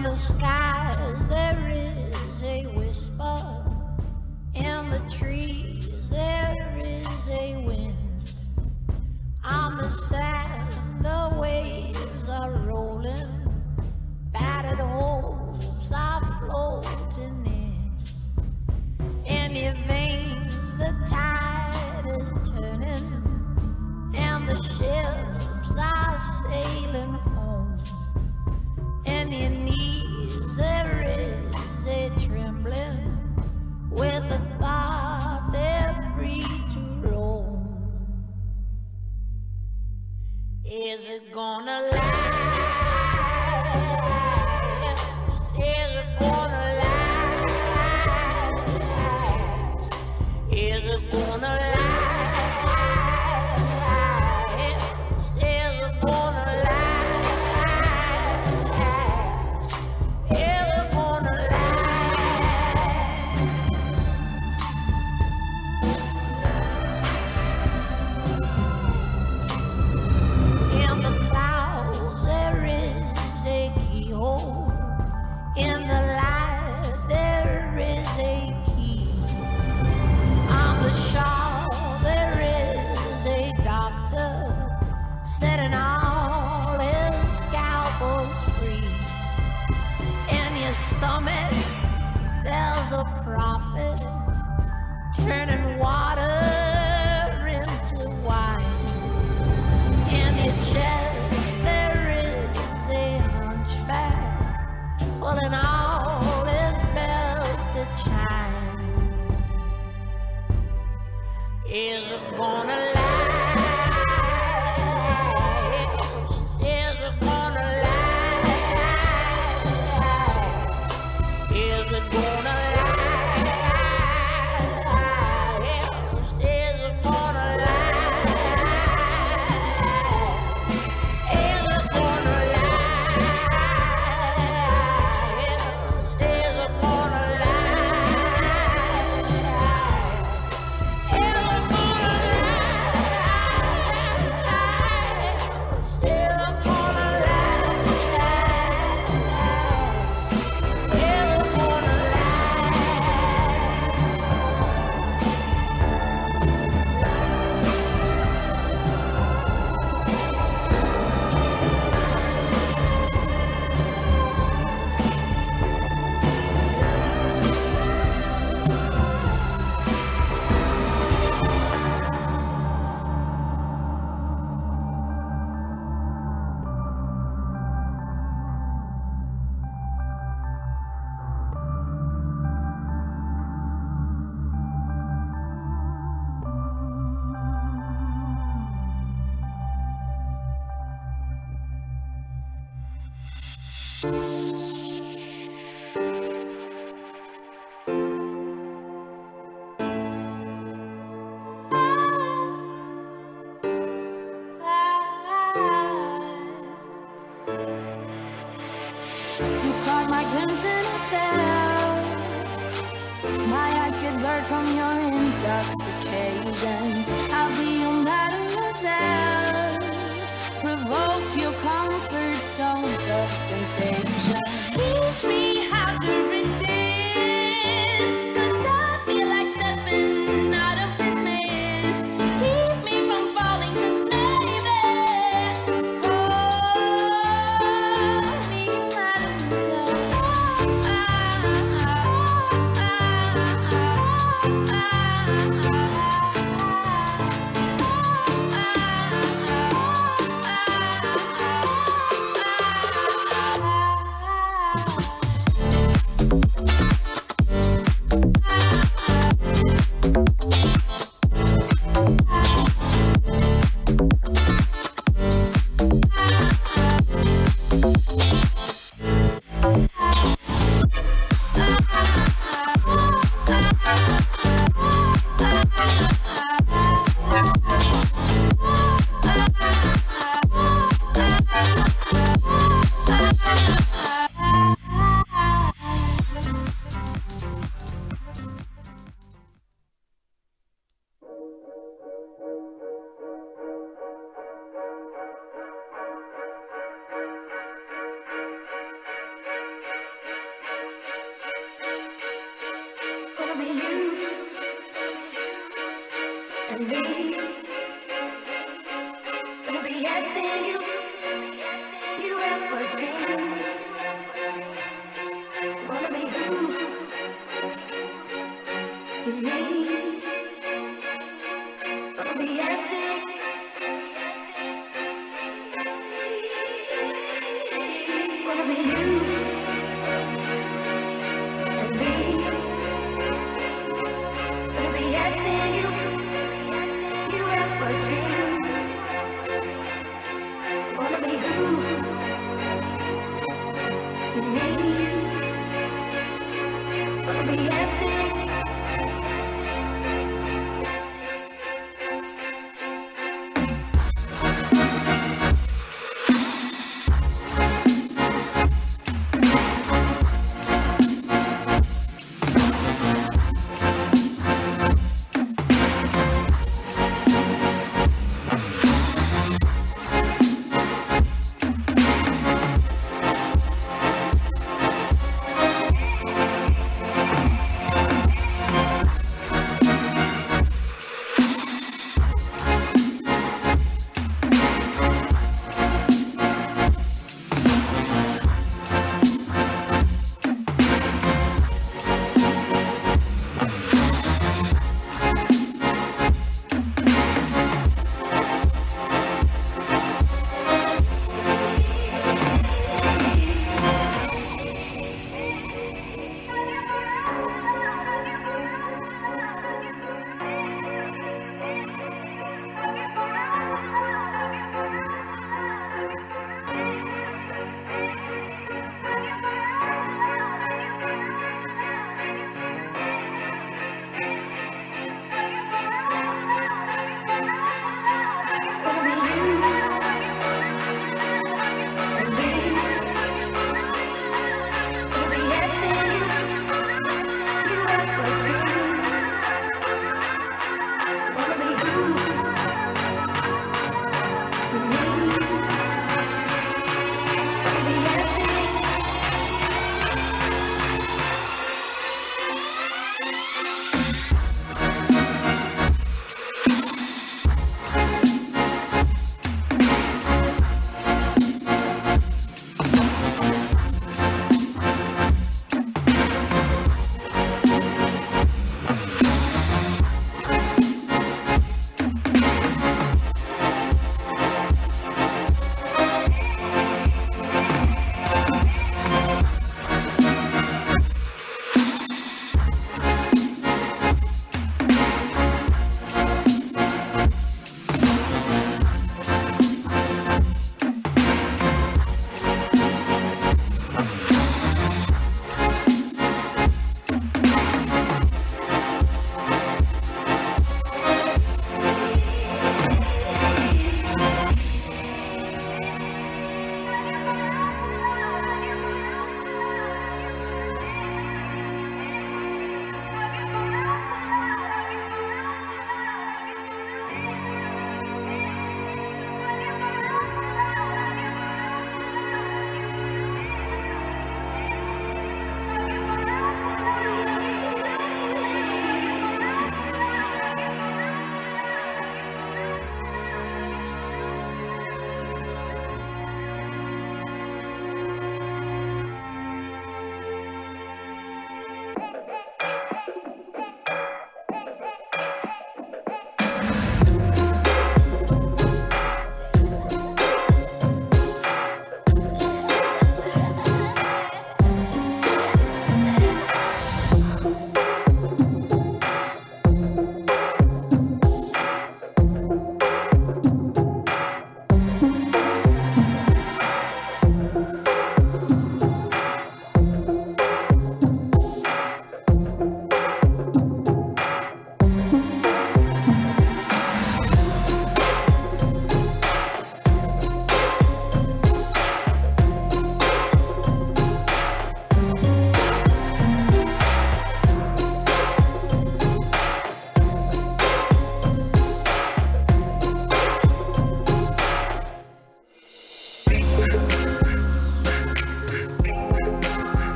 In the skies there is a whisper, in the trees there is a wind. On the sand the waves are rolling, battered hopes are floating in your veins the tide is turning, and the ships are sailing home. In your knees there is a trembling, with the thought they're free to roam. Is it gonna last? Is it gonna last? Is it gonna last? Is it gonna last? Is it gonna last? In the clouds there is a keyhole, in the light there is a key. On the shore there is a doctor, setting all his scalpels free. In your stomach there's a prophet, turning water into wine. In your chest there is a hunchback, pulling all his bells to chime. Is it gonna last? Is it gonna last? Is it gonna last? Is it gonna last? Is it gonna last? Is it gonna last? Is it gonna You caught my glimpse and I fell. My eyes get blurred from your intoxication. I'll be your mademoiselle, provoke your comfort zones of sensation. Teach me how to resist, 'cause I feel like stepping out of this maze. Keep me from falling, 'cause baby, hold me, mademoiselle. be you and me. Gonna be everything you ever dreamed. Wanna be who you need. Gonna be everything. Gonna be you and me. Gonna be everything you ever dreamed. Wanna be who you need. Gonna be everything.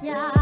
я